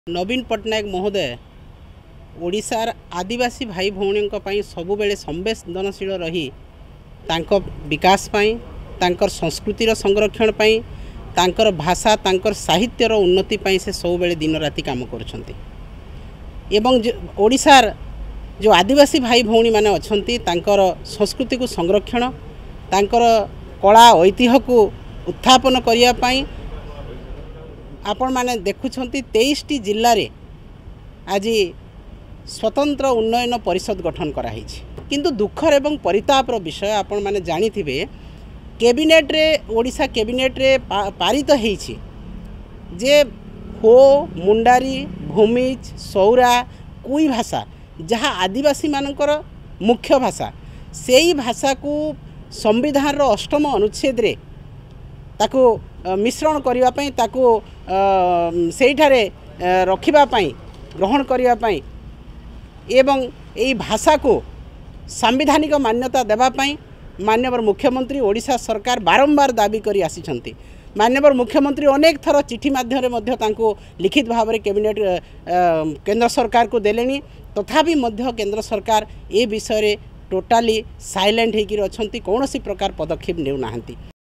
नवीन पट्टनायक महोदय ओडिशार आदिवासी भाई भौणी सबु बेले संवेदनशील रही तांको विकास पाई तांकर संस्कृतिर संरक्षण पाई तांकर भाषा तांकर साहित्यर उन्नति पाई से सब बेले दिन राति काम करछंती एवं ओडिशार जो आदिवासी भाई भौणी माने अछंती तांकर संस्कृति को संरक्षण तांकर कला ऐतिह्य को उत्थापन करिया पाई आपण माने देखुछंती 23टी जिल्ला रे आज स्वतंत्र उन्नयन परिषद गठन कराई किंतु दुखर एवं परितापर विषय आपण माने जानिथिबे कैबिनेट रे ओडिशा कैबिनेट रे पारित हेछि जे हो मुंडारी भूमिज सौरा कुई भाषा जहाँ आदिवासी मानकर मुख्य भाषा सेई भाषा को संविधान रो 8म अनुच्छेद रे ताको मिश्रण करिवा पई ताको सेठारे रखिबा पई ग्रहण करिवा पई एवं एई भाषा को संवैधानिक मान्यता देबा पई माननीय मुख्यमंत्री ओडिशा सरकार बारंबार दाबी करी आसीछंती। माननीय मुख्यमंत्री अनेक थर चिठी माध्यम लिखित भाव में कैबिनेट केंद्र सरकार को देलेनी तथापि मध्य केंद्र सरकार ए विषय टोटाली साइलेंट होकर अच्छा कौन प्रकार पदक्षेप नेउ नाहंती।